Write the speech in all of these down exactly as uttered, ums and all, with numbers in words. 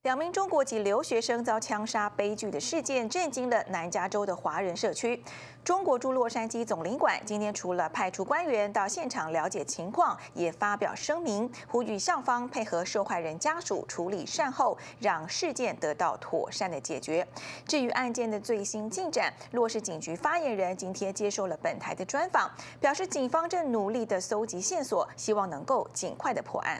两名中国籍留学生遭枪杀悲剧的事件震惊了南加州的华人社区。中国驻洛杉矶总领馆今天除了派出官员到现场了解情况，也发表声明，呼吁校方配合受害人家属处理善后，让事件得到妥善的解决。至于案件的最新进展，洛市警局发言人今天接受了本台的专访，表示警方正努力的搜集线索，希望能够尽快的破案。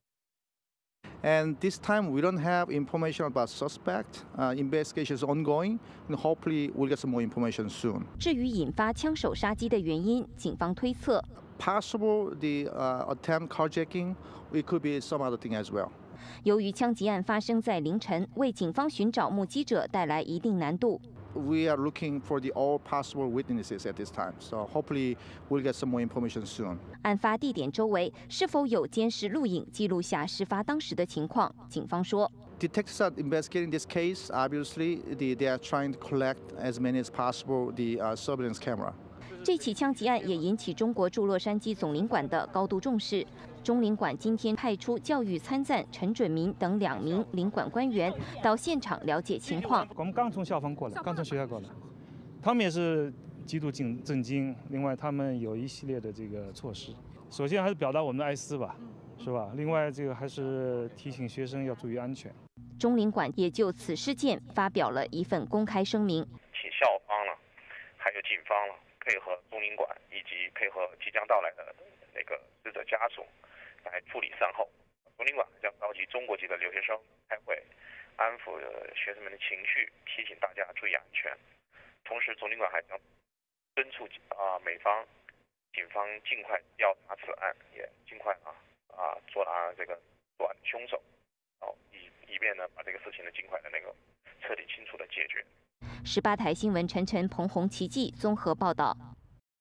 And this time we don't have information about suspect. Uh, investigation is ongoing, and hopefully we'll get some more information soon. 至于引发枪手杀机的原因，警方推测 Possible the uh, attempt carjacking. It could be some other thing as well. 由于枪击案发生在凌晨，为警方寻找目击者带来一定难度。 We are looking for the all possible witnesses at this time, so hopefully we'll get some more information soon. 案发地点周围是否有监视录影记录下事发当时的情况？警方说 Detectives are investigating this case. Obviously, they, they are trying to collect as many as possible the uh, surveillance camera. 这起枪击案也引起中国驻洛杉矶总领馆的高度重视。中领馆今天派出教育参赞陈准明等两名领馆官员到现场了解情况。 我们刚从校方过来，刚从学校过来，他们也是极度震震惊。另外，他们有一系列的这个措施。首先还是表达我们的哀思吧，是吧？另外，这个还是提醒学生要注意安全。 中领馆也就此事件发表了一份公开声明， 请校方了，还有警方了，配合中领馆以及配合即将到来的那个死者家属。 来处理善后，中领馆将召集中国籍的留学生开会，安抚学生们的情绪，提醒大家注意安全。同时，中领馆还将敦促啊美方、警方尽快调查此案，也尽快啊啊捉拿这个作案凶手，然后以以便呢把这个事情呢尽快的那个彻底清楚的解决。 十八台新闻陈晨、彭红奇迹综合报道。